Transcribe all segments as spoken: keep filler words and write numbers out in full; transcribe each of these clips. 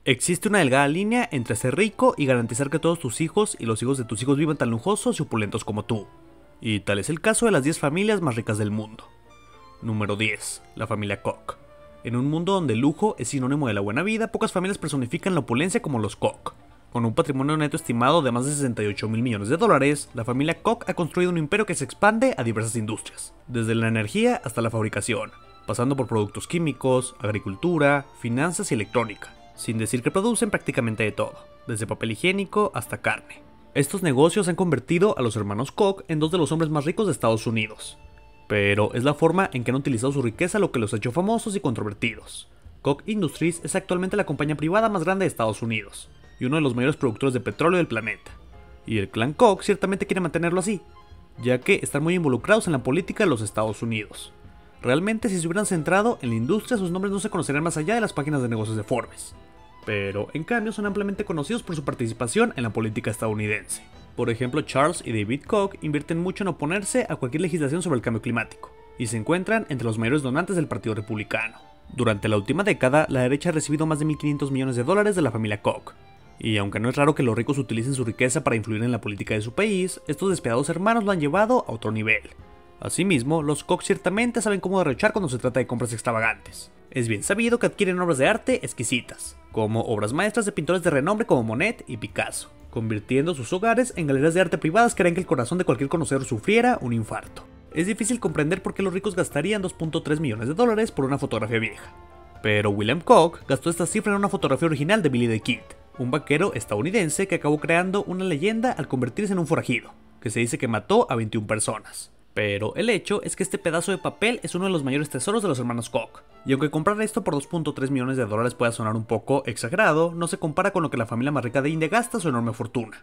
Existe una delgada línea entre ser rico y garantizar que todos tus hijos y los hijos de tus hijos vivan tan lujosos y opulentos como tú. Y tal es el caso de las diez familias más ricas del mundo. Número diez. La familia Koch. En un mundo donde el lujo es sinónimo de la buena vida, pocas familias personifican la opulencia como los Koch. Con un patrimonio neto estimado de más de sesenta y ocho mil millones de dólares, la familia Koch ha construido un imperio que se expande a diversas industrias, desde la energía hasta la fabricación, pasando por productos químicos, agricultura, finanzas y electrónica, sin decir que producen prácticamente de todo, desde papel higiénico hasta carne. Estos negocios han convertido a los hermanos Koch en dos de los hombres más ricos de Estados Unidos. Pero es la forma en que han utilizado su riqueza lo que los ha hecho famosos y controvertidos. Koch Industries es actualmente la compañía privada más grande de Estados Unidos, y uno de los mayores productores de petróleo del planeta. Y el clan Koch ciertamente quiere mantenerlo así, ya que están muy involucrados en la política de los Estados Unidos. Realmente, si se hubieran centrado en la industria, sus nombres no se conocerían más allá de las páginas de negocios de Forbes. Pero, en cambio, son ampliamente conocidos por su participación en la política estadounidense. Por ejemplo, Charles y David Koch invierten mucho en oponerse a cualquier legislación sobre el cambio climático, y se encuentran entre los mayores donantes del Partido Republicano. Durante la última década, la derecha ha recibido más de mil quinientos millones de dólares de la familia Koch. Y aunque no es raro que los ricos utilicen su riqueza para influir en la política de su país, estos despiadados hermanos lo han llevado a otro nivel. Asimismo, los Koch ciertamente saben cómo derrochar cuando se trata de compras extravagantes. Es bien sabido que adquieren obras de arte exquisitas, como obras maestras de pintores de renombre como Monet y Picasso, convirtiendo sus hogares en galerías de arte privadas que harían que el corazón de cualquier conocedor sufriera un infarto. Es difícil comprender por qué los ricos gastarían dos punto tres millones de dólares por una fotografía vieja. Pero William Koch gastó esta cifra en una fotografía original de Billy the Kid, un vaquero estadounidense que acabó creando una leyenda al convertirse en un forajido, que se dice que mató a veintiuna personas. Pero el hecho es que este pedazo de papel es uno de los mayores tesoros de los hermanos Koch, y aunque comprar esto por dos punto tres millones de dólares pueda sonar un poco exagerado, no se compara con lo que la familia más rica de India gasta su enorme fortuna.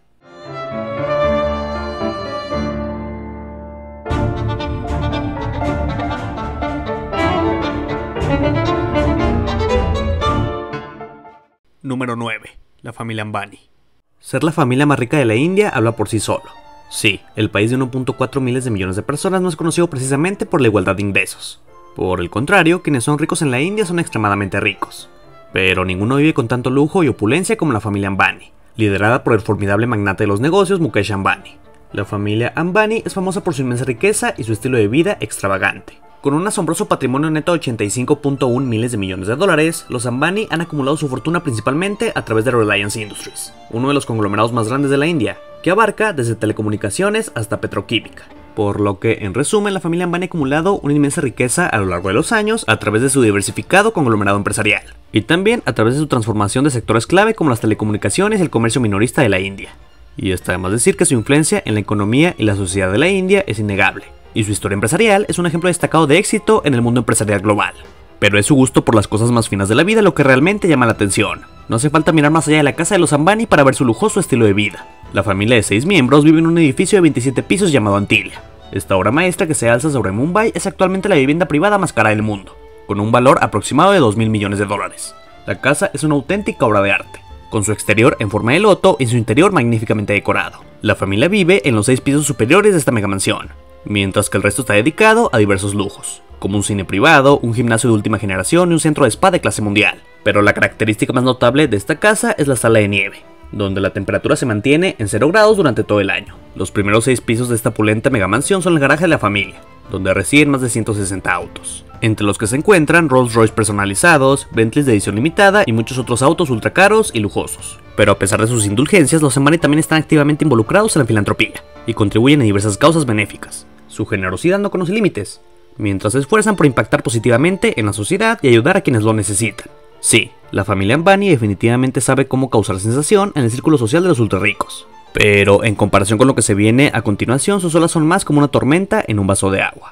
Número nueve. La familia Ambani. Ser la familia más rica de la India habla por sí solo. Sí, el país de uno punto cuatro miles de millones de personas no es conocido precisamente por la igualdad de ingresos. Por el contrario, quienes son ricos en la India son extremadamente ricos. Pero ninguno vive con tanto lujo y opulencia como la familia Ambani, liderada por el formidable magnate de los negocios Mukesh Ambani. La familia Ambani es famosa por su inmensa riqueza y su estilo de vida extravagante. Con un asombroso patrimonio neto de ochenta y cinco punto uno miles de millones de dólares, los Ambani han acumulado su fortuna principalmente a través de Reliance Industries, uno de los conglomerados más grandes de la India, que abarca desde telecomunicaciones hasta petroquímica. Por lo que, en resumen, la familia Ambani ha acumulado una inmensa riqueza a lo largo de los años a través de su diversificado conglomerado empresarial, y también a través de su transformación de sectores clave como las telecomunicaciones y el comercio minorista de la India. Y está de más decir que su influencia en la economía y la sociedad de la India es innegable, y su historia empresarial es un ejemplo destacado de éxito en el mundo empresarial global. Pero es su gusto por las cosas más finas de la vida lo que realmente llama la atención. No hace falta mirar más allá de la casa de los Ambani para ver su lujoso estilo de vida. La familia de seis miembros vive en un edificio de veintisiete pisos llamado Antilia. Esta obra maestra que se alza sobre Mumbai es actualmente la vivienda privada más cara del mundo, con un valor aproximado de dos mil millones de dólares. La casa es una auténtica obra de arte, con su exterior en forma de loto y su interior magníficamente decorado. La familia vive en los seis pisos superiores de esta megamansión, mientras que el resto está dedicado a diversos lujos, como un cine privado, un gimnasio de última generación y un centro de spa de clase mundial. Pero la característica más notable de esta casa es la sala de nieve, donde la temperatura se mantiene en cero grados durante todo el año. Los primeros seis pisos de esta opulenta megamansión son el garaje de la familia, donde residen más de ciento sesenta autos, entre los que se encuentran Rolls Royce personalizados, Bentleys de edición limitada y muchos otros autos ultra caros y lujosos. Pero a pesar de sus indulgencias, los Ambani también están activamente involucrados en la filantropía y contribuyen a diversas causas benéficas. Su generosidad no conoce límites, mientras se esfuerzan por impactar positivamente en la sociedad y ayudar a quienes lo necesitan. Sí, la familia Ambani definitivamente sabe cómo causar sensación en el círculo social de los ultra ricos. Pero en comparación con lo que se viene a continuación, sus olas son más como una tormenta en un vaso de agua.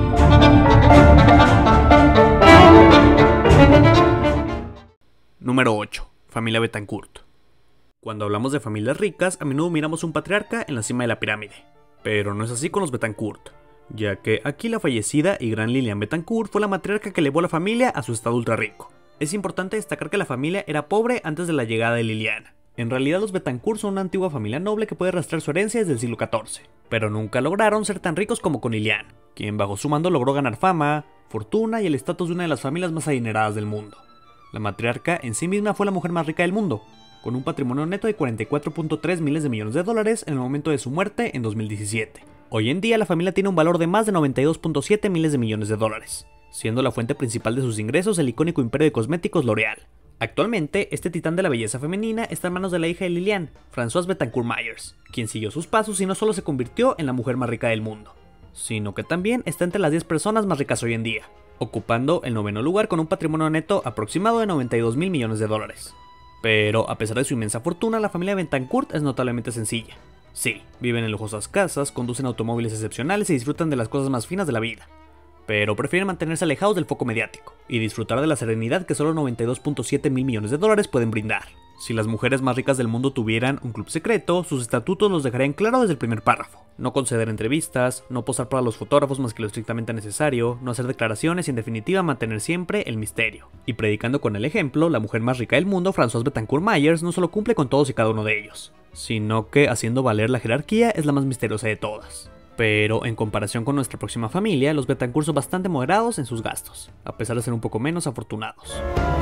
Número ocho. Familia Bettencourt. Cuando hablamos de familias ricas, a menudo miramos un patriarca en la cima de la pirámide. Pero no es así con los Bettencourt, ya que aquí la fallecida y gran Lillian Bettencourt fue la matriarca que elevó a la familia a su estado ultra rico. Es importante destacar que la familia era pobre antes de la llegada de Liliana. En realidad los Bettencourt son una antigua familia noble que puede rastrear su herencia desde el siglo catorce, pero nunca lograron ser tan ricos como con Liliana, quien bajo su mando logró ganar fama, fortuna y el estatus de una de las familias más adineradas del mundo. La matriarca en sí misma fue la mujer más rica del mundo, con un patrimonio neto de cuarenta y cuatro punto tres miles de millones de dólares en el momento de su muerte en dos mil diecisiete. Hoy en día la familia tiene un valor de más de noventa y dos punto siete miles de millones de dólares, siendo la fuente principal de sus ingresos el icónico imperio de cosméticos L'Oréal. Actualmente, este titán de la belleza femenina está en manos de la hija de Liliane, Françoise Bettencourt-Meyers, quien siguió sus pasos y no solo se convirtió en la mujer más rica del mundo, sino que también está entre las diez personas más ricas hoy en día, ocupando el noveno lugar con un patrimonio neto aproximado de noventa y dos mil millones de dólares. Pero a pesar de su inmensa fortuna, la familia Bettencourt es notablemente sencilla. Sí, viven en lujosas casas, conducen automóviles excepcionales y disfrutan de las cosas más finas de la vida, pero prefieren mantenerse alejados del foco mediático y disfrutar de la serenidad que solo noventa y dos punto siete mil millones de dólares pueden brindar. Si las mujeres más ricas del mundo tuvieran un club secreto, sus estatutos los dejarían claro desde el primer párrafo: no conceder entrevistas, no posar para los fotógrafos más que lo estrictamente necesario, no hacer declaraciones y en definitiva mantener siempre el misterio. Y predicando con el ejemplo, la mujer más rica del mundo, Françoise Bettencourt-Meyers, no solo cumple con todos y cada uno de ellos, sino que, haciendo valer la jerarquía, es la más misteriosa de todas. Pero en comparación con nuestra próxima familia, los Bettencourt son bastante moderados en sus gastos, a pesar de ser un poco menos afortunados.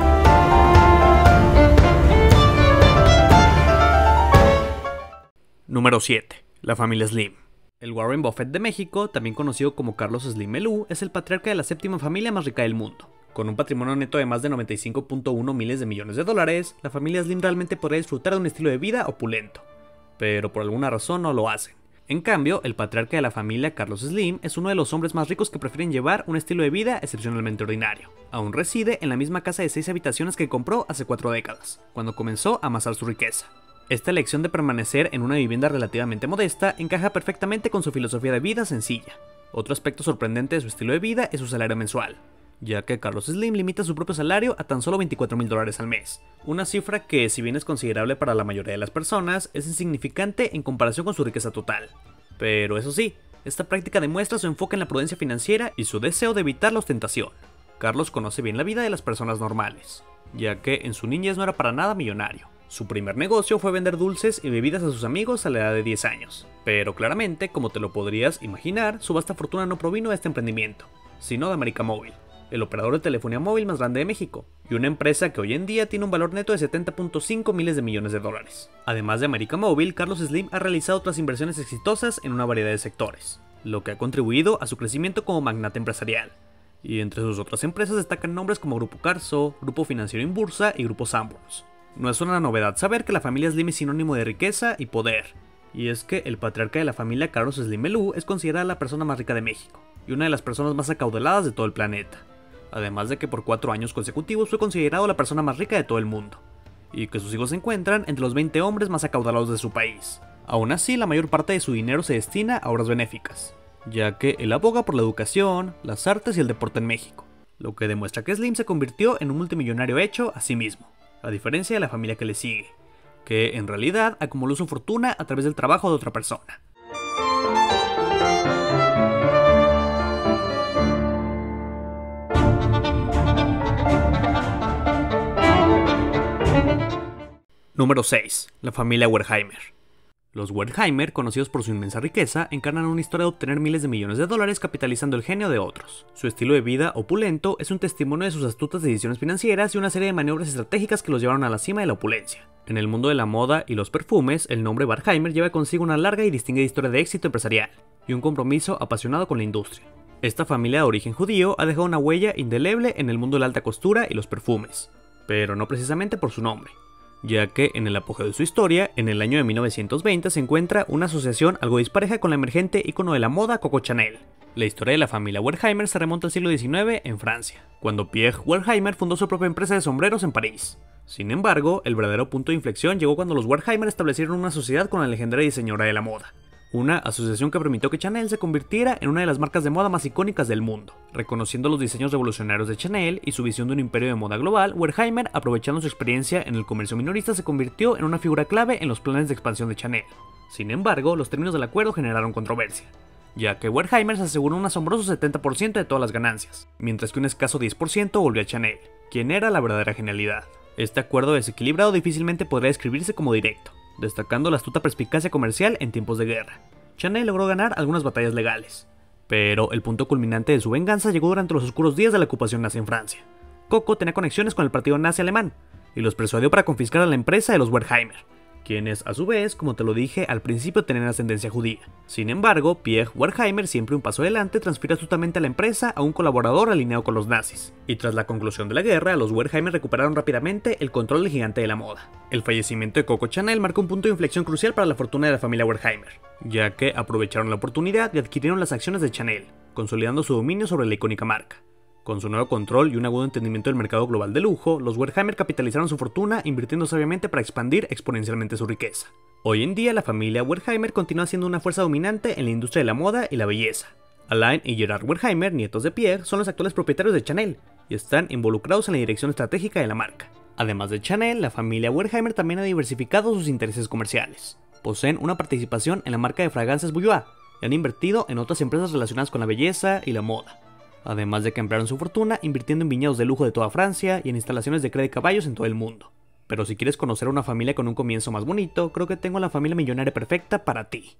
Número siete. La familia Slim. El Warren Buffett de México, también conocido como Carlos Slim Melú, es el patriarca de la séptima familia más rica del mundo. Con un patrimonio neto de más de noventa y cinco punto uno miles de millones de dólares, la familia Slim realmente podría disfrutar de un estilo de vida opulento, pero por alguna razón no lo hacen. En cambio, el patriarca de la familia, Carlos Slim, es uno de los hombres más ricos que prefieren llevar un estilo de vida excepcionalmente ordinario. Aún reside en la misma casa de seis habitaciones que compró hace cuatro décadas, cuando comenzó a amasar su riqueza. Esta elección de permanecer en una vivienda relativamente modesta encaja perfectamente con su filosofía de vida sencilla. Otro aspecto sorprendente de su estilo de vida es su salario mensual, ya que Carlos Slim limita su propio salario a tan solo veinticuatro mil dólares al mes, una cifra que, si bien es considerable para la mayoría de las personas, es insignificante en comparación con su riqueza total. Pero eso sí, esta práctica demuestra su enfoque en la prudencia financiera y su deseo de evitar la ostentación. Carlos conoce bien la vida de las personas normales, ya que en su niñez no era para nada millonario. Su primer negocio fue vender dulces y bebidas a sus amigos a la edad de diez años, pero claramente, como te lo podrías imaginar, su vasta fortuna no provino de este emprendimiento, sino de América Móvil, el operador de telefonía móvil más grande de México, y una empresa que hoy en día tiene un valor neto de setenta punto cinco miles de millones de dólares. Además de América Móvil, Carlos Slim ha realizado otras inversiones exitosas en una variedad de sectores, lo que ha contribuido a su crecimiento como magnate empresarial. Y entre sus otras empresas destacan nombres como Grupo Carso, Grupo Financiero Inbursa y Grupo Sanborns. No es una novedad saber que la familia Slim es sinónimo de riqueza y poder, y es que el patriarca de la familia, Carlos Slim Melú, es considerada la persona más rica de México, y una de las personas más acaudaladas de todo el planeta. Además de que por cuatro años consecutivos fue considerado la persona más rica de todo el mundo, y que sus hijos se encuentran entre los veinte hombres más acaudalados de su país. Aún así, la mayor parte de su dinero se destina a obras benéficas, ya que él aboga por la educación, las artes y el deporte en México, lo que demuestra que Slim se convirtió en un multimillonario hecho a sí mismo, a diferencia de la familia que le sigue, que en realidad acumuló su fortuna a través del trabajo de otra persona. Número seis. La familia Wertheimer. Los Wertheimer, conocidos por su inmensa riqueza, encarnan una historia de obtener miles de millones de dólares capitalizando el genio de otros. Su estilo de vida opulento es un testimonio de sus astutas decisiones financieras y una serie de maniobras estratégicas que los llevaron a la cima de la opulencia. En el mundo de la moda y los perfumes, el nombre Wertheimer lleva consigo una larga y distinguida historia de éxito empresarial y un compromiso apasionado con la industria. Esta familia de origen judío ha dejado una huella indeleble en el mundo de la alta costura y los perfumes, pero no precisamente por su nombre, ya que en el apogeo de su historia, en el año de mil novecientos veinte, se encuentra una asociación algo dispareja con la emergente ícono de la moda Coco Chanel. La historia de la familia Wertheimer se remonta al siglo diecinueve en Francia, cuando Pierre Wertheimer fundó su propia empresa de sombreros en París. Sin embargo, el verdadero punto de inflexión llegó cuando los Wertheimer establecieron una sociedad con la legendaria diseñadora de la moda, una asociación que permitió que Chanel se convirtiera en una de las marcas de moda más icónicas del mundo. Reconociendo los diseños revolucionarios de Chanel y su visión de un imperio de moda global, Wertheimer, aprovechando su experiencia en el comercio minorista, se convirtió en una figura clave en los planes de expansión de Chanel. Sin embargo, los términos del acuerdo generaron controversia, ya que Wertheimer se aseguró un asombroso setenta por ciento de todas las ganancias, mientras que un escaso diez por ciento volvió a Chanel, quien era la verdadera genialidad. Este acuerdo desequilibrado difícilmente podría describirse como directo, destacando la astuta perspicacia comercial en tiempos de guerra. Chanel logró ganar algunas batallas legales, pero el punto culminante de su venganza llegó durante los oscuros días de la ocupación nazi en Francia, Coco tenía conexiones con el partido nazi alemán, y los persuadió para confiscar a la empresa de los Wertheimer, quienes a su vez, como te lo dije, al principio tenían ascendencia judía. Sin embargo, Pierre Wertheimer, siempre un paso adelante, transfiere astutamente a la empresa a un colaborador alineado con los nazis, y tras la conclusión de la guerra, los Wertheimer recuperaron rápidamente el control del gigante de la moda. El fallecimiento de Coco Chanel marcó un punto de inflexión crucial para la fortuna de la familia Wertheimer, ya que aprovecharon la oportunidad y adquirieron las acciones de Chanel, consolidando su dominio sobre la icónica marca. Con su nuevo control y un agudo entendimiento del mercado global de lujo, los Wertheimer capitalizaron su fortuna invirtiendo sabiamente para expandir exponencialmente su riqueza. Hoy en día, la familia Wertheimer continúa siendo una fuerza dominante en la industria de la moda y la belleza. Alain y Gerard Wertheimer, nietos de Pierre, son los actuales propietarios de Chanel y están involucrados en la dirección estratégica de la marca. Además de Chanel, la familia Wertheimer también ha diversificado sus intereses comerciales. Poseen una participación en la marca de fragancias Bourjois y han invertido en otras empresas relacionadas con la belleza y la moda. Además de que emplearon su fortuna invirtiendo en viñedos de lujo de toda Francia y en instalaciones de cría de caballos en todo el mundo. Pero si quieres conocer a una familia con un comienzo más bonito, creo que tengo la familia millonaria perfecta para ti.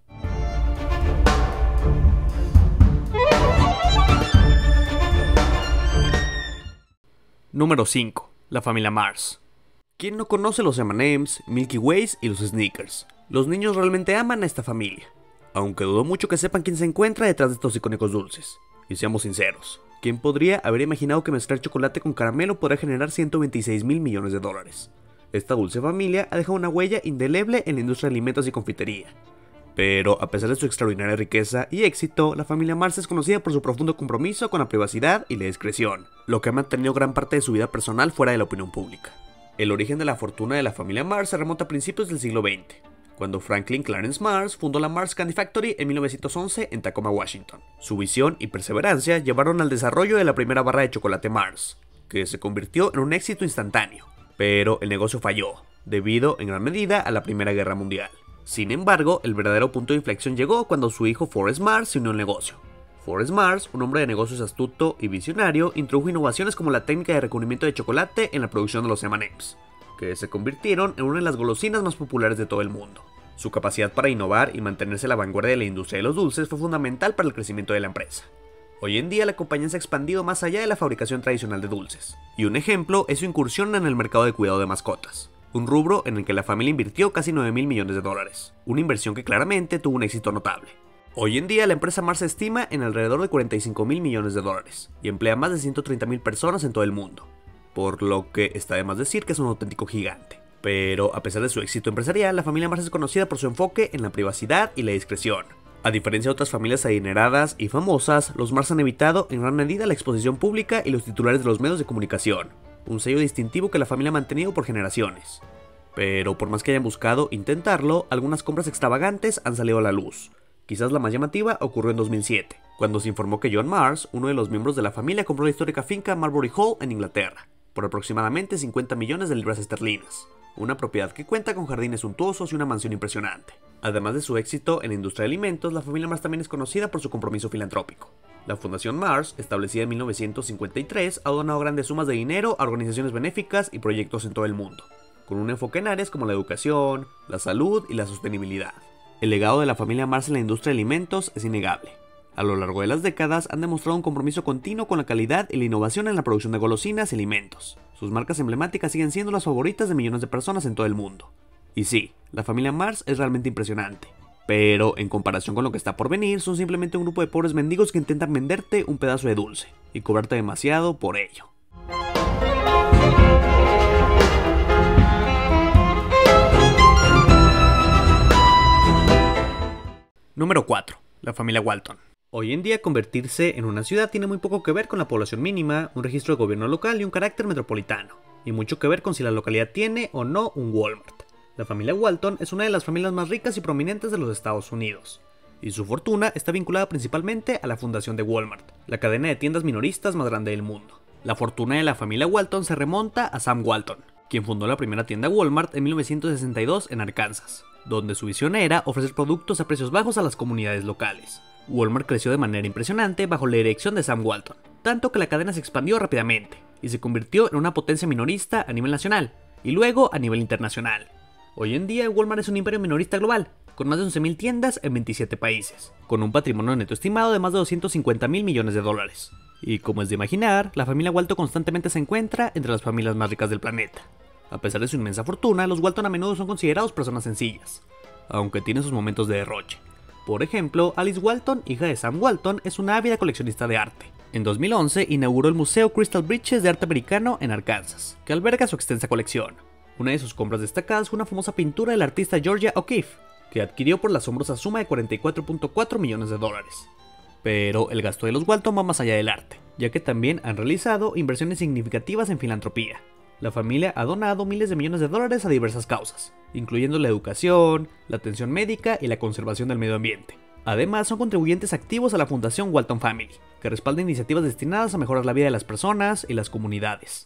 Número cinco. La familia Mars. ¿Quién no conoce los eme and eme's, Milky Ways y los Snickers? Los niños realmente aman a esta familia, aunque dudo mucho que sepan quién se encuentra detrás de estos icónicos dulces. Y seamos sinceros, ¿quién podría haber imaginado que mezclar chocolate con caramelo podría generar ciento veintiséis mil millones de dólares? Esta dulce familia ha dejado una huella indeleble en la industria de alimentos y confitería. Pero, a pesar de su extraordinaria riqueza y éxito, la familia Mars es conocida por su profundo compromiso con la privacidad y la discreción, lo que ha mantenido gran parte de su vida personal fuera de la opinión pública. El origen de la fortuna de la familia Mars se remonta a principios del siglo veinte. Cuando Franklin Clarence Mars fundó la Mars Candy Factory en mil novecientos once en Tacoma, Washington. Su visión y perseverancia llevaron al desarrollo de la primera barra de chocolate Mars, que se convirtió en un éxito instantáneo, pero el negocio falló, debido en gran medida a la Primera Guerra Mundial. Sin embargo, el verdadero punto de inflexión llegó cuando su hijo Forrest Mars se unió al negocio. Forrest Mars, un hombre de negocios astuto y visionario, introdujo innovaciones como la técnica de recubrimiento de chocolate en la producción de los eme and eme's, que se convirtieron en una de las golosinas más populares de todo el mundo. Su capacidad para innovar y mantenerse a la vanguardia de la industria de los dulces fue fundamental para el crecimiento de la empresa. Hoy en día la compañía se ha expandido más allá de la fabricación tradicional de dulces, y un ejemplo es su incursión en el mercado de cuidado de mascotas, un rubro en el que la familia invirtió casi nueve mil millones de dólares, una inversión que claramente tuvo un éxito notable. Hoy en día la empresa Mars se estima en alrededor de cuarenta y cinco mil millones de dólares, y emplea más de ciento treinta mil personas en todo el mundo, por lo que está de más decir que es un auténtico gigante. Pero, a pesar de su éxito empresarial, la familia Mars es conocida por su enfoque en la privacidad y la discreción. A diferencia de otras familias adineradas y famosas, los Mars han evitado en gran medida la exposición pública y los titulares de los medios de comunicación, un sello distintivo que la familia ha mantenido por generaciones. Pero, por más que hayan buscado intentarlo, algunas compras extravagantes han salido a la luz. Quizás la más llamativa ocurrió en dos mil siete, cuando se informó que John Mars, uno de los miembros de la familia, compró la histórica finca Marbury Hall en Inglaterra, por aproximadamente cincuenta millones de libras esterlinas. Una propiedad que cuenta con jardines suntuosos y una mansión impresionante. Además de su éxito en la industria de alimentos, la familia Mars también es conocida por su compromiso filantrópico. La Fundación Mars, establecida en mil novecientos cincuenta y tres, ha donado grandes sumas de dinero a organizaciones benéficas y proyectos en todo el mundo, con un enfoque en áreas como la educación, la salud y la sostenibilidad. El legado de la familia Mars en la industria de alimentos es innegable. A lo largo de las décadas han demostrado un compromiso continuo con la calidad y la innovación en la producción de golosinas y alimentos. Sus marcas emblemáticas siguen siendo las favoritas de millones de personas en todo el mundo. Y sí, la familia Mars es realmente impresionante. Pero, en comparación con lo que está por venir, son simplemente un grupo de pobres mendigos que intentan venderte un pedazo de dulce y cobrarte demasiado por ello. Número cuatro. La familia Walton. Hoy en día convertirse en una ciudad tiene muy poco que ver con la población mínima, un registro de gobierno local y un carácter metropolitano, y mucho que ver con si la localidad tiene o no un Walmart. La familia Walton es una de las familias más ricas y prominentes de los Estados Unidos, y su fortuna está vinculada principalmente a la fundación de Walmart, la cadena de tiendas minoristas más grande del mundo. La fortuna de la familia Walton se remonta a Sam Walton, quien fundó la primera tienda Walmart en mil novecientos sesenta y dos en Arkansas, donde su visión era ofrecer productos a precios bajos a las comunidades locales. Walmart creció de manera impresionante bajo la dirección de Sam Walton, tanto que la cadena se expandió rápidamente y se convirtió en una potencia minorista a nivel nacional y luego a nivel internacional. Hoy en día Walmart es un imperio minorista global con más de once mil tiendas en veintisiete países, con un patrimonio neto estimado de más de doscientos cincuenta mil millones de dólares. Y como es de imaginar, la familia Walton constantemente se encuentra entre las familias más ricas del planeta. A pesar de su inmensa fortuna, los Walton a menudo son considerados personas sencillas, aunque tienen sus momentos de derroche. Por ejemplo, Alice Walton, hija de Sam Walton, es una ávida coleccionista de arte. En dos mil once inauguró el Museo Crystal Bridges de Arte Americano en Arkansas, que alberga su extensa colección. Una de sus compras destacadas fue una famosa pintura del artista Georgia O'Keeffe, que adquirió por la asombrosa suma de cuarenta y cuatro punto cuatro millones de dólares. Pero el gasto de los Walton va más allá del arte, ya que también han realizado inversiones significativas en filantropía. La familia ha donado miles de millones de dólares a diversas causas, incluyendo la educación, la atención médica y la conservación del medio ambiente. Además, son contribuyentes activos a la Fundación Walton Family, que respalda iniciativas destinadas a mejorar la vida de las personas y las comunidades.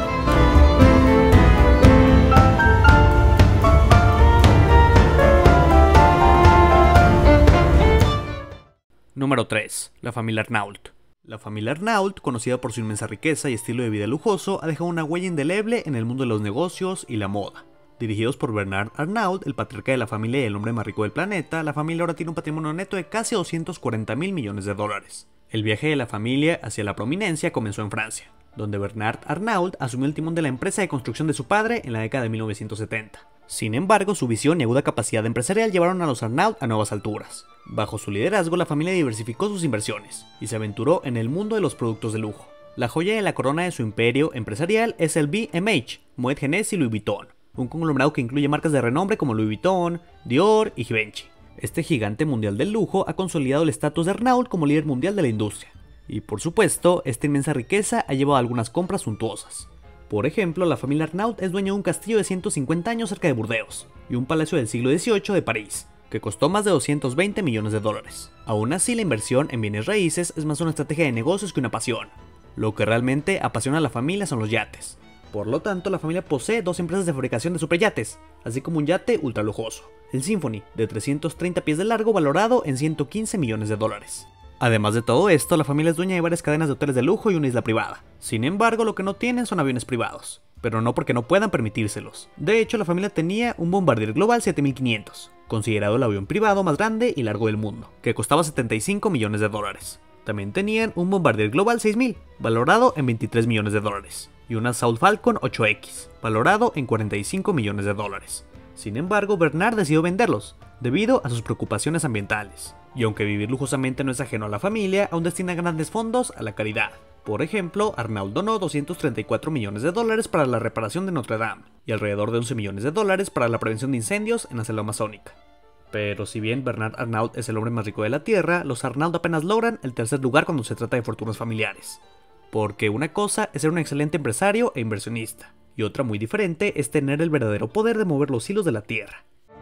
Número tres. La familia Arnault. La familia Arnault, conocida por su inmensa riqueza y estilo de vida lujoso, ha dejado una huella indeleble en el mundo de los negocios y la moda. Dirigidos por Bernard Arnault, el patriarca de la familia y el hombre más rico del planeta, la familia ahora tiene un patrimonio neto de casi doscientos cuarenta mil millones de dólares. El viaje de la familia hacia la prominencia comenzó en Francia, donde Bernard Arnault asumió el timón de la empresa de construcción de su padre en la década de mil novecientos setenta. Sin embargo, su visión y aguda capacidad empresarial llevaron a los Arnault a nuevas alturas. Bajo su liderazgo, la familia diversificó sus inversiones y se aventuró en el mundo de los productos de lujo. La joya de la corona de su imperio empresarial es el B M H, Moet Hennessy y Louis Vuitton, un conglomerado que incluye marcas de renombre como Louis Vuitton, Dior y Givenchy. Este gigante mundial del lujo ha consolidado el estatus de Arnault como líder mundial de la industria. Y por supuesto, esta inmensa riqueza ha llevado a algunas compras suntuosas. Por ejemplo, la familia Arnault es dueña de un castillo de ciento cincuenta años cerca de Burdeos y un palacio del siglo dieciocho de París, que costó más de doscientos veinte millones de dólares. Aún así, la inversión en bienes raíces es más una estrategia de negocios que una pasión. Lo que realmente apasiona a la familia son los yates. Por lo tanto, la familia posee dos empresas de fabricación de superyates, así como un yate ultra lujoso, el Symphony, de trescientos treinta pies de largo, valorado en ciento quince millones de dólares. Además de todo esto, la familia es dueña de varias cadenas de hoteles de lujo y una isla privada. Sin embargo, lo que no tienen son aviones privados, pero no porque no puedan permitírselos. De hecho, la familia tenía un Bombardier Global siete mil quinientos, considerado el avión privado más grande y largo del mundo, que costaba setenta y cinco millones de dólares. También tenían un Bombardier Global seis mil, valorado en veintitrés millones de dólares, y una Assault Falcon ocho X, valorado en cuarenta y cinco millones de dólares. Sin embargo, Bernard decidió venderlos, debido a sus preocupaciones ambientales. Y aunque vivir lujosamente no es ajeno a la familia, aún destina grandes fondos a la caridad. Por ejemplo, Arnault donó doscientos treinta y cuatro millones de dólares para la reparación de Notre Dame, y alrededor de once millones de dólares para la prevención de incendios en la selva amazónica. Pero si bien Bernard Arnault es el hombre más rico de la Tierra, los Arnault apenas logran el tercer lugar cuando se trata de fortunas familiares. Porque una cosa es ser un excelente empresario e inversionista, y otra muy diferente es tener el verdadero poder de mover los hilos de la Tierra.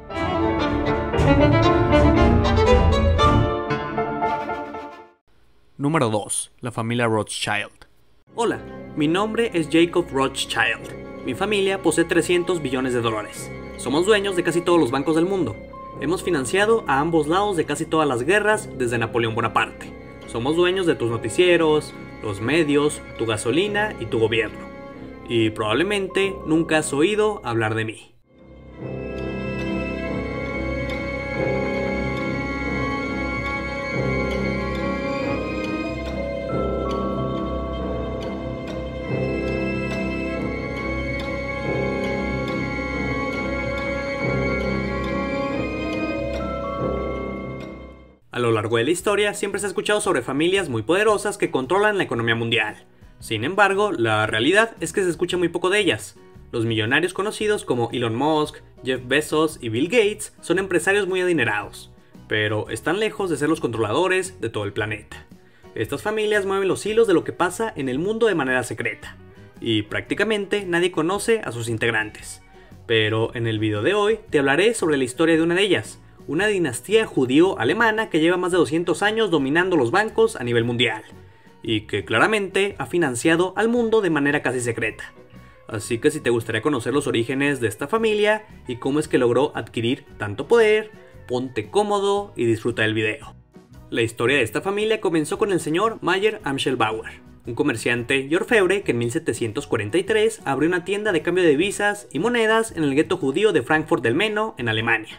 Número dos. La familia Rothschild. Hola, mi nombre es Jacob Rothschild. Mi familia posee trescientos billones de dólares. Somos dueños de casi todos los bancos del mundo. Hemos financiado a ambos lados de casi todas las guerras desde Napoleón Bonaparte. Somos dueños de tus noticieros, los medios, tu gasolina y tu gobierno. Y probablemente nunca has oído hablar de mí. A lo largo de la historia siempre se ha escuchado sobre familias muy poderosas que controlan la economía mundial. Sin embargo, la realidad es que se escucha muy poco de ellas. Los millonarios conocidos como Elon Musk, Jeff Bezos y Bill Gates son empresarios muy adinerados, pero están lejos de ser los controladores de todo el planeta. Estas familias mueven los hilos de lo que pasa en el mundo de manera secreta, y prácticamente nadie conoce a sus integrantes. Pero en el video de hoy te hablaré sobre la historia de una de ellas, una dinastía judío-alemana que lleva más de doscientos años dominando los bancos a nivel mundial, y que claramente ha financiado al mundo de manera casi secreta. Así que si te gustaría conocer los orígenes de esta familia y cómo es que logró adquirir tanto poder, ponte cómodo y disfruta del video. La historia de esta familia comenzó con el señor Mayer Amschel Bauer, un comerciante y orfebre que en mil setecientos cuarenta y tres abrió una tienda de cambio de divisas y monedas en el gueto judío de Frankfurt del Meno, en Alemania.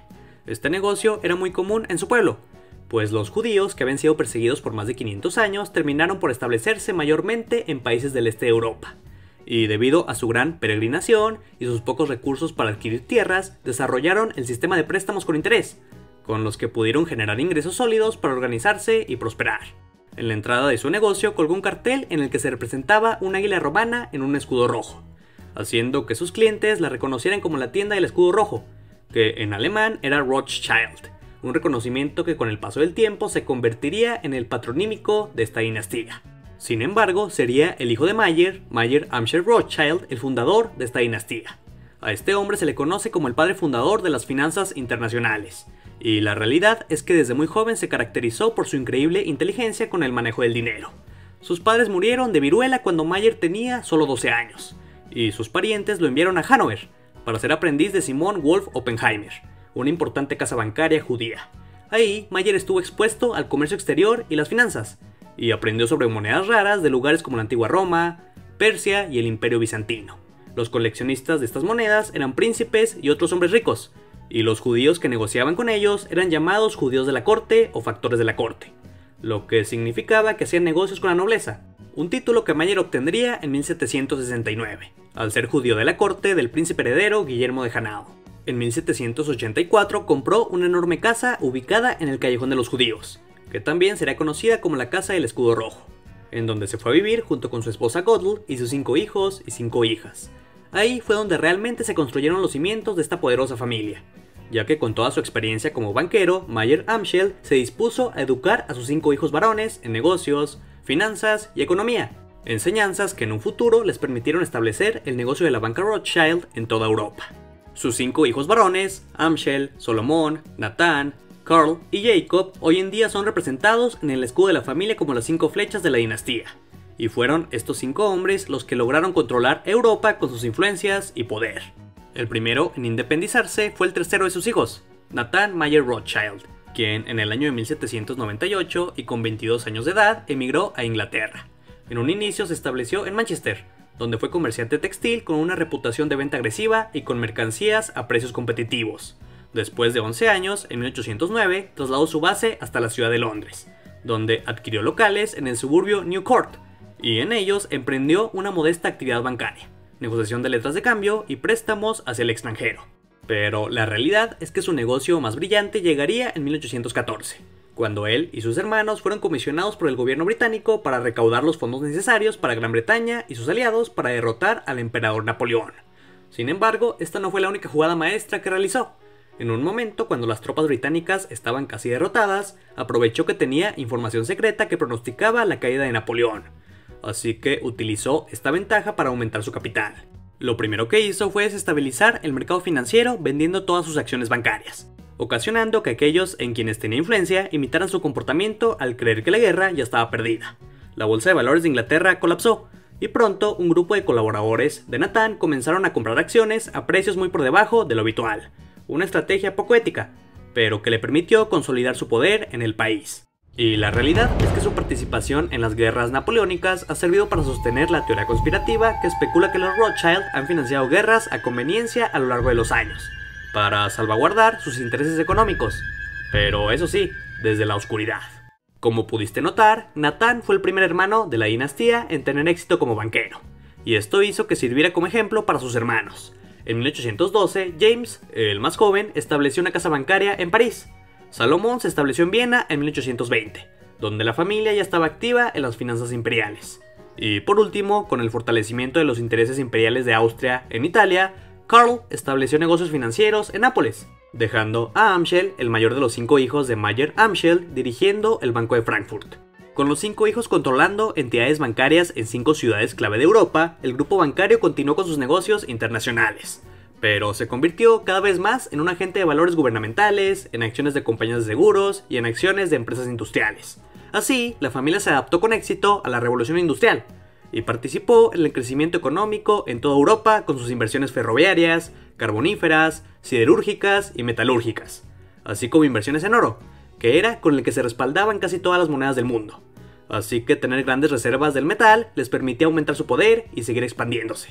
Este negocio era muy común en su pueblo, pues los judíos, que habían sido perseguidos por más de quinientos años, terminaron por establecerse mayormente en países del este de Europa. Y debido a su gran peregrinación y sus pocos recursos para adquirir tierras, desarrollaron el sistema de préstamos con interés, con los que pudieron generar ingresos sólidos para organizarse y prosperar. En la entrada de su negocio colgó un cartel en el que se representaba un águila romana en un escudo rojo, haciendo que sus clientes la reconocieran como la tienda del escudo rojo, que en alemán era Rothschild, un reconocimiento que con el paso del tiempo se convertiría en el patronímico de esta dinastía. Sin embargo, sería el hijo de Mayer, Mayer Amschel Rothschild, el fundador de esta dinastía. A este hombre se le conoce como el padre fundador de las finanzas internacionales, y la realidad es que desde muy joven se caracterizó por su increíble inteligencia con el manejo del dinero. Sus padres murieron de viruela cuando Mayer tenía solo doce años, y sus parientes lo enviaron a Hannover para ser aprendiz de Simon Wolf Oppenheimer, una importante casa bancaria judía. Ahí, Mayer estuvo expuesto al comercio exterior y las finanzas, y aprendió sobre monedas raras de lugares como la antigua Roma, Persia y el Imperio Bizantino. Los coleccionistas de estas monedas eran príncipes y otros hombres ricos, y los judíos que negociaban con ellos eran llamados judíos de la corte o factores de la corte, lo que significaba que hacían negocios con la nobleza, un título que Mayer obtendría en mil setecientos sesenta y nueve, al ser judío de la corte del príncipe heredero Guillermo de Hanau. En mil setecientos ochenta y cuatro compró una enorme casa ubicada en el Callejón de los Judíos, que también será conocida como la Casa del Escudo Rojo, en donde se fue a vivir junto con su esposa Gödel y sus cinco hijos y cinco hijas. Ahí fue donde realmente se construyeron los cimientos de esta poderosa familia, ya que con toda su experiencia como banquero, Mayer Amschel se dispuso a educar a sus cinco hijos varones en negocios, finanzas y economía, enseñanzas que en un futuro les permitieron establecer el negocio de la banca Rothschild en toda Europa. Sus cinco hijos varones, Amschel, Solomón, Natán, Karl y Jacob, hoy en día son representados en el escudo de la familia como las cinco flechas de la dinastía, y fueron estos cinco hombres los que lograron controlar Europa con sus influencias y poder. El primero en independizarse fue el tercero de sus hijos, Nathan Mayer Rothschild, quien en el año de mil setecientos noventa y ocho y con veintidós años de edad emigró a Inglaterra. En un inicio se estableció en Manchester, donde fue comerciante textil con una reputación de venta agresiva y con mercancías a precios competitivos. Después de once años, en mil ochocientos nueve, trasladó su base hasta la ciudad de Londres, donde adquirió locales en el suburbio New Court, y en ellos emprendió una modesta actividad bancaria, negociación de letras de cambio y préstamos hacia el extranjero. Pero la realidad es que su negocio más brillante llegaría en mil ochocientos catorce, cuando él y sus hermanos fueron comisionados por el gobierno británico para recaudar los fondos necesarios para Gran Bretaña y sus aliados para derrotar al emperador Napoleón. Sin embargo, esta no fue la única jugada maestra que realizó. En un momento, cuando las tropas británicas estaban casi derrotadas, aprovechó que tenía información secreta que pronosticaba la caída de Napoleón, así que utilizó esta ventaja para aumentar su capital. Lo primero que hizo fue desestabilizar el mercado financiero vendiendo todas sus acciones bancarias, ocasionando que aquellos en quienes tenía influencia imitaran su comportamiento al creer que la guerra ya estaba perdida. La bolsa de valores de Inglaterra colapsó, y pronto un grupo de colaboradores de Nathan comenzaron a comprar acciones a precios muy por debajo de lo habitual, una estrategia poco ética, pero que le permitió consolidar su poder en el país. Y la realidad es que su participación en las guerras napoleónicas ha servido para sostener la teoría conspirativa que especula que los Rothschild han financiado guerras a conveniencia a lo largo de los años, para salvaguardar sus intereses económicos, pero eso sí, desde la oscuridad. Como pudiste notar, Nathan fue el primer hermano de la dinastía en tener éxito como banquero, y esto hizo que sirviera como ejemplo para sus hermanos. En mil ochocientos doce, James, el más joven, estableció una casa bancaria en París. Salomón se estableció en Viena en mil ochocientos veinte, donde la familia ya estaba activa en las finanzas imperiales. Y por último, con el fortalecimiento de los intereses imperiales de Austria en Italia, Karl estableció negocios financieros en Nápoles, dejando a Amschel, el mayor de los cinco hijos de Mayer Amschel, dirigiendo el Banco de Frankfurt. Con los cinco hijos controlando entidades bancarias en cinco ciudades clave de Europa, el grupo bancario continuó con sus negocios internacionales, pero se convirtió cada vez más en un agente de valores gubernamentales, en acciones de compañías de seguros y en acciones de empresas industriales. Así, la familia se adaptó con éxito a la revolución industrial y participó en el crecimiento económico en toda Europa con sus inversiones ferroviarias, carboníferas, siderúrgicas y metalúrgicas, así como inversiones en oro, que era con el que se respaldaban casi todas las monedas del mundo. Así que tener grandes reservas del metal les permitía aumentar su poder y seguir expandiéndose.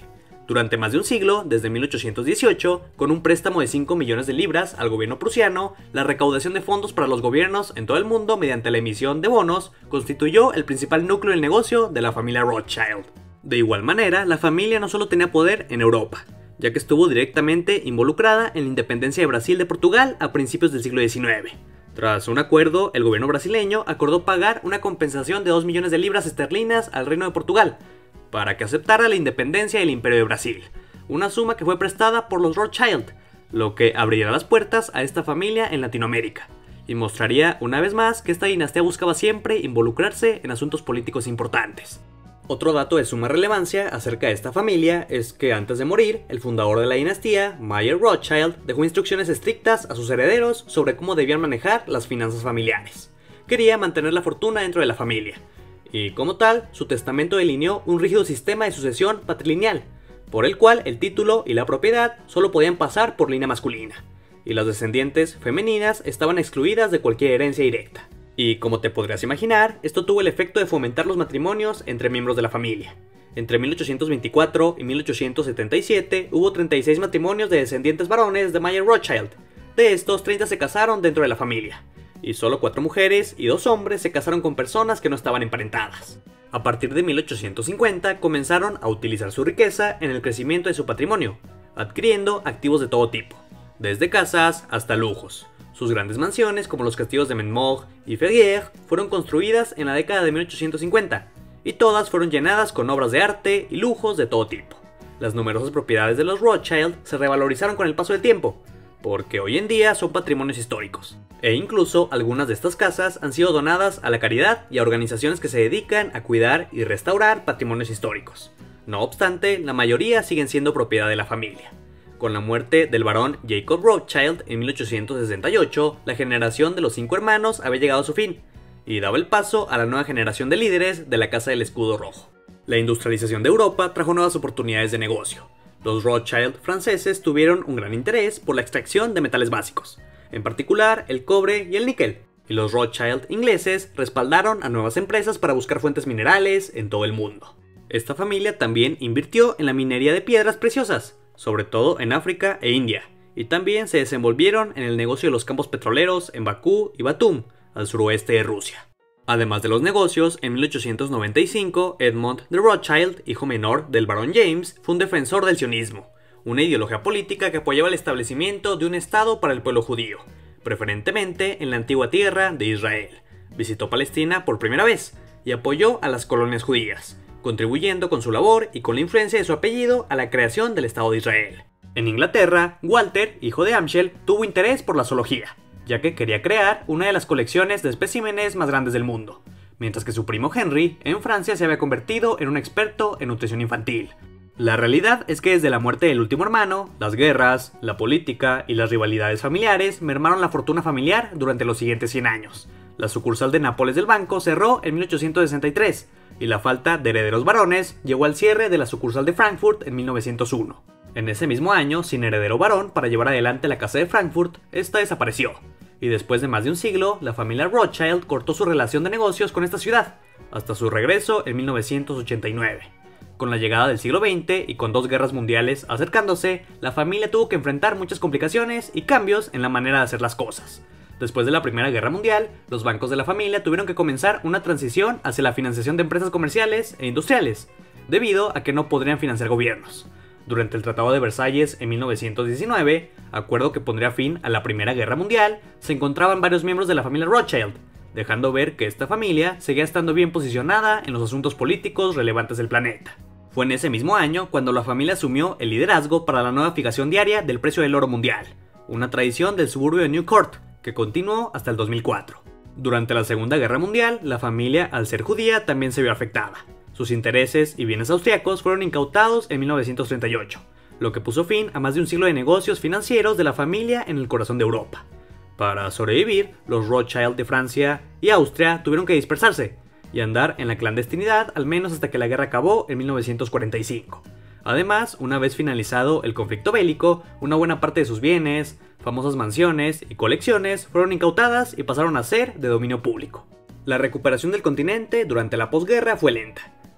Durante más de un siglo, desde mil ochocientos dieciocho, con un préstamo de cinco millones de libras al gobierno prusiano, la recaudación de fondos para los gobiernos en todo el mundo mediante la emisión de bonos constituyó el principal núcleo del negocio de la familia Rothschild. De igual manera, la familia no solo tenía poder en Europa, ya que estuvo directamente involucrada en la independencia de Brasil de Portugal a principios del siglo diecinueve. Tras un acuerdo, el gobierno brasileño acordó pagar una compensación de dos millones de libras esterlinas al Reino de Portugal, para que aceptara la independencia del Imperio de Brasil, una suma que fue prestada por los Rothschild, lo que abriría las puertas a esta familia en Latinoamérica, y mostraría una vez más que esta dinastía buscaba siempre involucrarse en asuntos políticos importantes. Otro dato de suma relevancia acerca de esta familia es que antes de morir, el fundador de la dinastía, Mayer Rothschild, dejó instrucciones estrictas a sus herederos sobre cómo debían manejar las finanzas familiares. Quería mantener la fortuna dentro de la familia, y como tal, su testamento delineó un rígido sistema de sucesión patrilineal, por el cual el título y la propiedad solo podían pasar por línea masculina, y las descendientes femeninas estaban excluidas de cualquier herencia directa. Y como te podrías imaginar, esto tuvo el efecto de fomentar los matrimonios entre miembros de la familia. Entre mil ochocientos veinticuatro y mil ochocientos setenta y siete hubo treinta y seis matrimonios de descendientes varones de Mayer Rothschild. De estos, treinta se casaron dentro de la familia, y solo cuatro mujeres y dos hombres se casaron con personas que no estaban emparentadas. A partir de mil ochocientos cincuenta comenzaron a utilizar su riqueza en el crecimiento de su patrimonio, adquiriendo activos de todo tipo, desde casas hasta lujos. Sus grandes mansiones, como los castillos de Menmore y Ferrières, fueron construidas en la década de mil ochocientos cincuenta, y todas fueron llenadas con obras de arte y lujos de todo tipo. Las numerosas propiedades de los Rothschild se revalorizaron con el paso del tiempo, porque hoy en día son patrimonios históricos, e incluso algunas de estas casas han sido donadas a la caridad y a organizaciones que se dedican a cuidar y restaurar patrimonios históricos. No obstante, la mayoría siguen siendo propiedad de la familia. Con la muerte del barón Jacob Rothschild en mil ochocientos sesenta y ocho, la generación de los cinco hermanos había llegado a su fin, y daba el paso a la nueva generación de líderes de la Casa del Escudo Rojo. La industrialización de Europa trajo nuevas oportunidades de negocio. Los Rothschild franceses tuvieron un gran interés por la extracción de metales básicos, en particular el cobre y el níquel, y los Rothschild ingleses respaldaron a nuevas empresas para buscar fuentes minerales en todo el mundo. Esta familia también invirtió en la minería de piedras preciosas, sobre todo en África e India, y también se desenvolvieron en el negocio de los campos petroleros en Bakú y Batum, al suroeste de Rusia. Además de los negocios, en mil ochocientos noventa y cinco, Edmond de Rothschild, hijo menor del barón James, fue un defensor del sionismo, una ideología política que apoyaba el establecimiento de un estado para el pueblo judío, preferentemente en la antigua tierra de Israel. Visitó Palestina por primera vez y apoyó a las colonias judías, contribuyendo con su labor y con la influencia de su apellido a la creación del Estado de Israel. En Inglaterra, Walter, hijo de Amschel, tuvo interés por la zoología, ya que quería crear una de las colecciones de especímenes más grandes del mundo, mientras que su primo Henry, en Francia, se había convertido en un experto en nutrición infantil. La realidad es que desde la muerte del último hermano, las guerras, la política y las rivalidades familiares mermaron la fortuna familiar durante los siguientes cien años. La sucursal de Nápoles del banco cerró en mil ochocientos sesenta y tres, y la falta de herederos varones llevó al cierre de la sucursal de Frankfurt en mil novecientos uno. En ese mismo año, sin heredero varón para llevar adelante la casa de Frankfurt, esta desapareció, y después de más de un siglo, la familia Rothschild cortó su relación de negocios con esta ciudad, hasta su regreso en mil novecientos ochenta y nueve. Con la llegada del siglo veinte y con dos guerras mundiales acercándose, la familia tuvo que enfrentar muchas complicaciones y cambios en la manera de hacer las cosas. Después de la Primera Guerra Mundial, los bancos de la familia tuvieron que comenzar una transición hacia la financiación de empresas comerciales e industriales, debido a que no podrían financiar gobiernos. Durante el Tratado de Versalles en mil novecientos diecinueve, acuerdo que pondría fin a la Primera Guerra Mundial, se encontraban varios miembros de la familia Rothschild, dejando ver que esta familia seguía estando bien posicionada en los asuntos políticos relevantes del planeta. Fue en ese mismo año cuando la familia asumió el liderazgo para la nueva fijación diaria del precio del oro mundial, una tradición del suburbio de Newport, que continuó hasta el dos mil cuatro. Durante la Segunda Guerra Mundial, la familia, al ser judía, también se vio afectada. Sus intereses y bienes austriacos fueron incautados en mil novecientos treinta y ocho, lo que puso fin a más de un siglo de negocios financieros de la familia en el corazón de Europa. Para sobrevivir, los Rothschild de Francia y Austria tuvieron que dispersarse y andar en la clandestinidad al menos hasta que la guerra acabó en mil novecientos cuarenta y cinco. Además, una vez finalizado el conflicto bélico, una buena parte de sus bienes, famosas mansiones y colecciones fueron incautadas y pasaron a ser de dominio público. La recuperación del continente durante la posguerra fue lenta,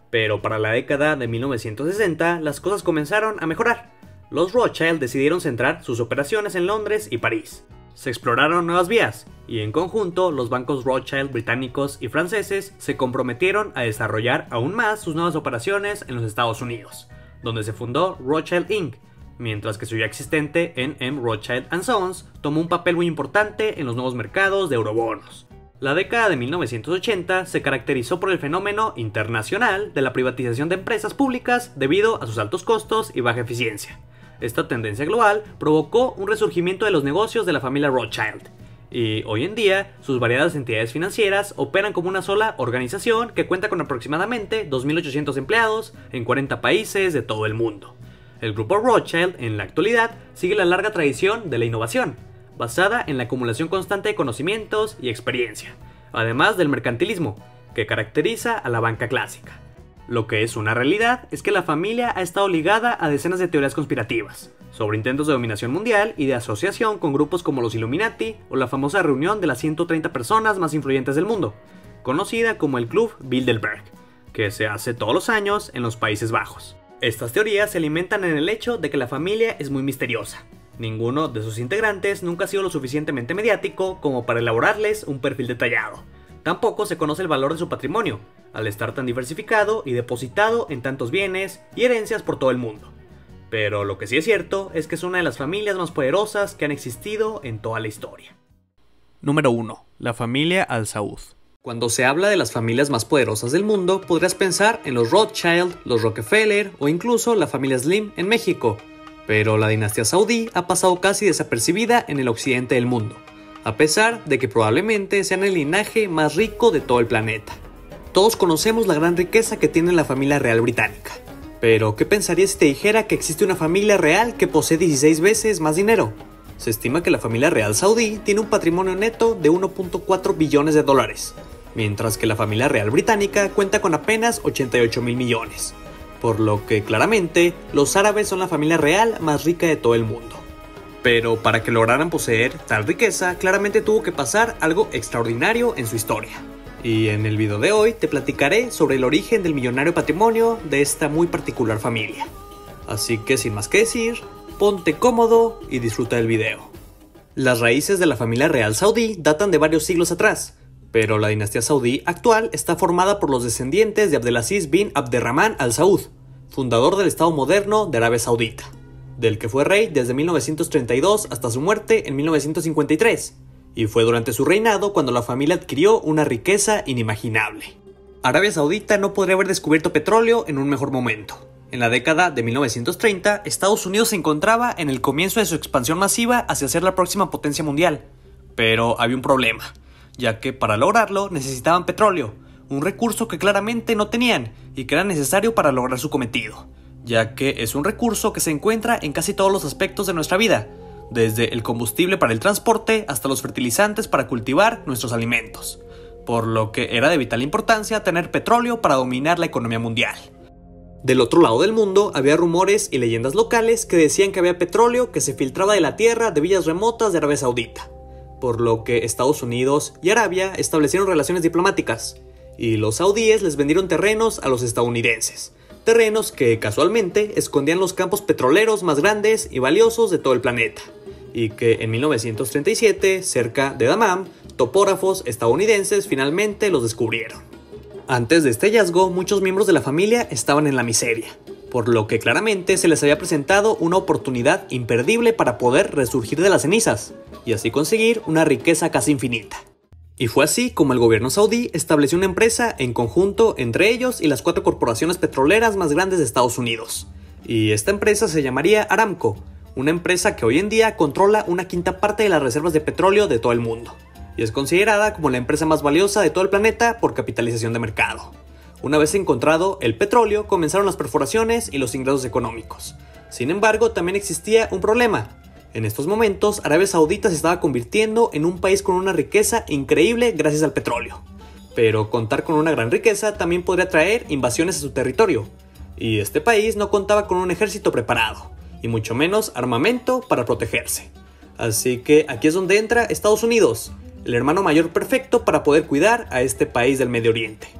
Pero para la década de mil novecientos sesenta las cosas comenzaron a mejorar. Los Rothschild decidieron centrar sus operaciones en Londres y París. Se exploraron nuevas vías, y en conjunto los bancos Rothschild británicos y franceses se comprometieron a desarrollar aún más sus nuevas operaciones en los Estados Unidos, donde se fundó Rothschild incorporated, mientras que su ya existente N M Rothschild and Sons tomó un papel muy importante en los nuevos mercados de eurobonos. La década de mil novecientos ochenta se caracterizó por el fenómeno internacional de la privatización de empresas públicas debido a sus altos costos y baja eficiencia. Esta tendencia global provocó un resurgimiento de los negocios de la familia Rothschild, y hoy en día sus variadas entidades financieras operan como una sola organización que cuenta con aproximadamente dos mil ochocientos empleados en cuarenta países de todo el mundo. El grupo Rothschild en la actualidad sigue la larga tradición de la innovación, basada en la acumulación constante de conocimientos y experiencia, además del mercantilismo, que caracteriza a la banca clásica. Lo que es una realidad es que la familia ha estado ligada a decenas de teorías conspirativas, sobre intentos de dominación mundial y de asociación con grupos como los Illuminati o la famosa reunión de las ciento treinta personas más influyentes del mundo, conocida como el Club Bilderberg, que se hace todos los años en los Países Bajos. Estas teorías se alimentan en el hecho de que la familia es muy misteriosa. Ninguno de sus integrantes nunca ha sido lo suficientemente mediático como para elaborarles un perfil detallado. Tampoco se conoce el valor de su patrimonio, al estar tan diversificado y depositado en tantos bienes y herencias por todo el mundo. Pero lo que sí es cierto es que es una de las familias más poderosas que han existido en toda la historia. Número uno. La familia Al Saud. Cuando se habla de las familias más poderosas del mundo, podrías pensar en los Rothschild, los Rockefeller o incluso la familia Slim en México. Pero la dinastía saudí ha pasado casi desapercibida en el occidente del mundo, a pesar de que probablemente sean el linaje más rico de todo el planeta. Todos conocemos la gran riqueza que tiene la familia real británica. Pero, ¿qué pensarías si te dijera que existe una familia real que posee dieciséis veces más dinero? Se estima que la familia real saudí tiene un patrimonio neto de uno punto cuatro billones de dólares, mientras que la familia real británica cuenta con apenas ochenta y ocho mil millones. Por lo que claramente, los árabes son la familia real más rica de todo el mundo. Pero para que lograran poseer tal riqueza, claramente tuvo que pasar algo extraordinario en su historia. Y en el video de hoy te platicaré sobre el origen del millonario patrimonio de esta muy particular familia. Así que sin más que decir, ponte cómodo y disfruta del video. Las raíces de la familia real saudí datan de varios siglos atrás, pero la dinastía saudí actual está formada por los descendientes de Abdelaziz bin Abderrahman Al Saud, fundador del Estado moderno de Arabia Saudita, del que fue rey desde mil novecientos treinta y dos hasta su muerte en mil novecientos cincuenta y tres, y fue durante su reinado cuando la familia adquirió una riqueza inimaginable. Arabia Saudita no podría haber descubierto petróleo en un mejor momento. En la década de mil novecientos treinta, Estados Unidos se encontraba en el comienzo de su expansión masiva hacia ser la próxima potencia mundial. Pero había un problema, ya que para lograrlo necesitaban petróleo, un recurso que claramente no tenían y que era necesario para lograr su cometido, ya que es un recurso que se encuentra en casi todos los aspectos de nuestra vida, desde el combustible para el transporte hasta los fertilizantes para cultivar nuestros alimentos, por lo que era de vital importancia tener petróleo para dominar la economía mundial. Del otro lado del mundo había rumores y leyendas locales que decían que había petróleo que se filtraba de la tierra de villas remotas de Arabia Saudita, por lo que Estados Unidos y Arabia establecieron relaciones diplomáticas, y los saudíes les vendieron terrenos a los estadounidenses, terrenos que casualmente escondían los campos petroleros más grandes y valiosos de todo el planeta, y que en mil novecientos treinta y siete, cerca de Dammam, topógrafos estadounidenses finalmente los descubrieron. Antes de este hallazgo, muchos miembros de la familia estaban en la miseria, por lo que claramente se les había presentado una oportunidad imperdible para poder resurgir de las cenizas, y así conseguir una riqueza casi infinita. Y fue así como el gobierno saudí estableció una empresa en conjunto entre ellos y las cuatro corporaciones petroleras más grandes de Estados Unidos. Y esta empresa se llamaría Aramco, una empresa que hoy en día controla una quinta parte de las reservas de petróleo de todo el mundo, y es considerada como la empresa más valiosa de todo el planeta por capitalización de mercado. Una vez encontrado el petróleo, comenzaron las perforaciones y los ingresos económicos. Sin embargo, también existía un problema. En estos momentos, Arabia Saudita se estaba convirtiendo en un país con una riqueza increíble gracias al petróleo. Pero contar con una gran riqueza también podría traer invasiones a su territorio. Y este país no contaba con un ejército preparado, y mucho menos armamento para protegerse. Así que aquí es donde entra Estados Unidos, el hermano mayor perfecto para poder cuidar a este país del Medio Oriente.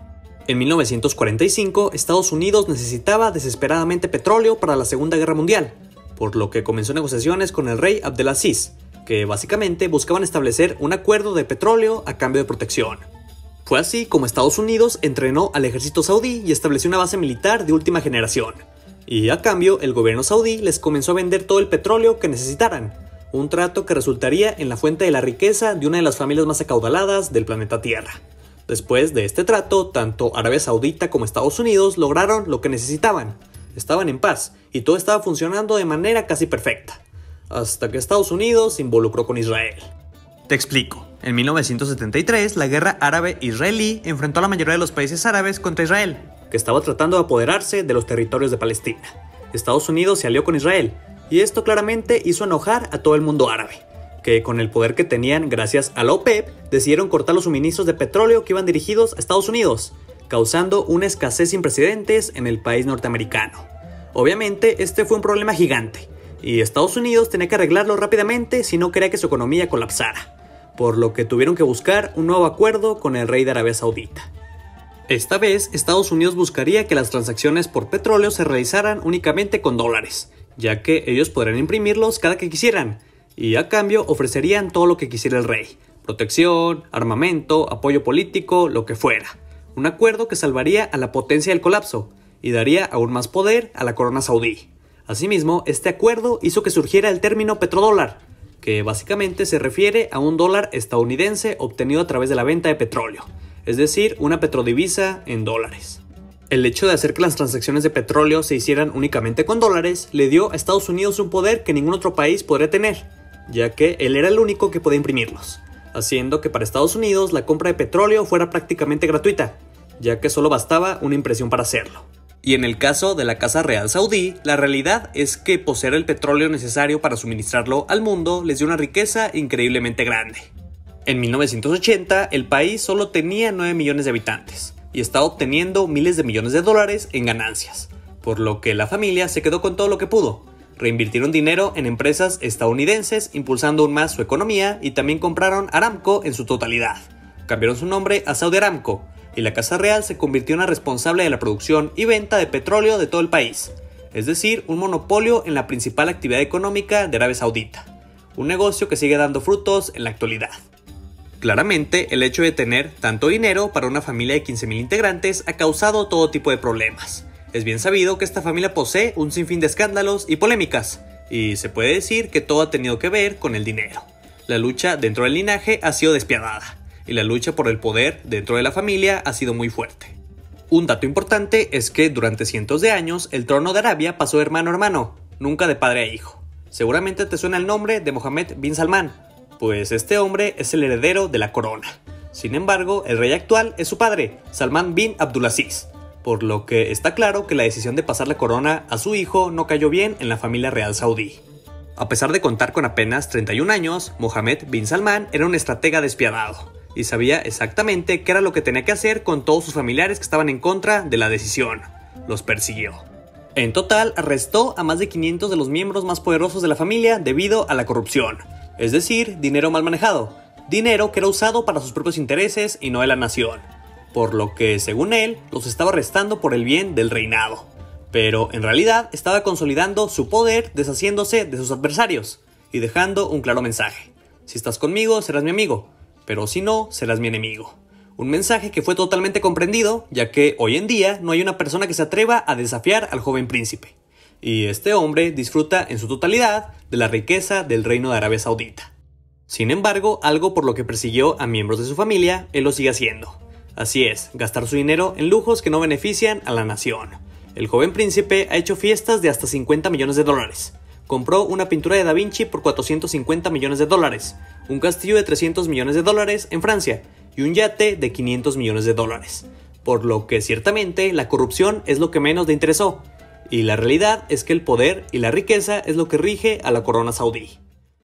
En mil novecientos cuarenta y cinco, Estados Unidos necesitaba desesperadamente petróleo para la Segunda Guerra Mundial, por lo que comenzó negociaciones con el rey Abdelaziz, que básicamente buscaban establecer un acuerdo de petróleo a cambio de protección. Fue así como Estados Unidos entrenó al ejército saudí y estableció una base militar de última generación. Y a cambio, el gobierno saudí les comenzó a vender todo el petróleo que necesitaran, un trato que resultaría en la fuente de la riqueza de una de las familias más acaudaladas del planeta Tierra. Después de este trato, tanto Arabia Saudita como Estados Unidos lograron lo que necesitaban. Estaban en paz y todo estaba funcionando de manera casi perfecta, hasta que Estados Unidos se involucró con Israel. Te explico. En mil novecientos setenta y tres, la guerra árabe-israelí enfrentó a la mayoría de los países árabes contra Israel, que estaba tratando de apoderarse de los territorios de Palestina. Estados Unidos se alió con Israel, y esto claramente hizo enojar a todo el mundo árabe, que con el poder que tenían gracias a la OPEP, decidieron cortar los suministros de petróleo que iban dirigidos a Estados Unidos, causando una escasez sin precedentes en el país norteamericano. Obviamente, este fue un problema gigante, y Estados Unidos tenía que arreglarlo rápidamente si no quería que su economía colapsara, por lo que tuvieron que buscar un nuevo acuerdo con el rey de Arabia Saudita. Esta vez, Estados Unidos buscaría que las transacciones por petróleo se realizaran únicamente con dólares, ya que ellos podrían imprimirlos cada que quisieran, y a cambio ofrecerían todo lo que quisiera el rey: protección, armamento, apoyo político, lo que fuera. Un acuerdo que salvaría a la potencia del colapso, y daría aún más poder a la corona saudí. Asimismo, este acuerdo hizo que surgiera el término petrodólar, que básicamente se refiere a un dólar estadounidense obtenido a través de la venta de petróleo, es decir, una petrodivisa en dólares. El hecho de hacer que las transacciones de petróleo se hicieran únicamente con dólares le dio a Estados Unidos un poder que ningún otro país podría tener, ya que él era el único que podía imprimirlos, haciendo que para Estados Unidos la compra de petróleo fuera prácticamente gratuita, ya que solo bastaba una impresión para hacerlo. Y en el caso de la Casa Real Saudí, la realidad es que poseer el petróleo necesario para suministrarlo al mundo les dio una riqueza increíblemente grande. En mil novecientos ochenta, el país solo tenía nueve millones de habitantes y estaba obteniendo miles de millones de dólares en ganancias, por lo que la familia se quedó con todo lo que pudo. Reinvirtieron dinero en empresas estadounidenses, impulsando aún más su economía, y también compraron Aramco en su totalidad. Cambiaron su nombre a Saudi Aramco, y la Casa Real se convirtió en la responsable de la producción y venta de petróleo de todo el país, es decir, un monopolio en la principal actividad económica de Arabia Saudita, un negocio que sigue dando frutos en la actualidad. Claramente, el hecho de tener tanto dinero para una familia de quince mil integrantes ha causado todo tipo de problemas. Es bien sabido que esta familia posee un sinfín de escándalos y polémicas, y se puede decir que todo ha tenido que ver con el dinero. La lucha dentro del linaje ha sido despiadada, y la lucha por el poder dentro de la familia ha sido muy fuerte. Un dato importante es que durante cientos de años el trono de Arabia pasó de hermano a hermano, nunca de padre a hijo. Seguramente te suena el nombre de Mohammed bin Salman, pues este hombre es el heredero de la corona. Sin embargo, el rey actual es su padre, Salman bin Abdulaziz, por lo que está claro que la decisión de pasar la corona a su hijo no cayó bien en la familia real saudí. A pesar de contar con apenas treinta y un años, Mohammed bin Salman era un estratega despiadado, y sabía exactamente qué era lo que tenía que hacer con todos sus familiares que estaban en contra de la decisión. Los persiguió. En total, arrestó a más de quinientos de los miembros más poderosos de la familia debido a la corrupción, es decir, dinero mal manejado, dinero que era usado para sus propios intereses y no de la nación, por lo que, según él, los estaba arrestando por el bien del reinado, pero en realidad estaba consolidando su poder deshaciéndose de sus adversarios y dejando un claro mensaje: si estás conmigo, serás mi amigo, pero si no, serás mi enemigo. Un mensaje que fue totalmente comprendido, ya que hoy en día no hay una persona que se atreva a desafiar al joven príncipe. Y este hombre disfruta en su totalidad de la riqueza del reino de Arabia Saudita. Sin embargo, algo por lo que persiguió a miembros de su familia, él lo sigue haciendo. Así es, gastar su dinero en lujos que no benefician a la nación. El joven príncipe ha hecho fiestas de hasta cincuenta millones de dólares. Compró una pintura de Da Vinci por cuatrocientos cincuenta millones de dólares, un castillo de trescientos millones de dólares en Francia y un yate de quinientos millones de dólares. Por lo que ciertamente la corrupción es lo que menos le interesó, y la realidad es que el poder y la riqueza es lo que rige a la corona saudí.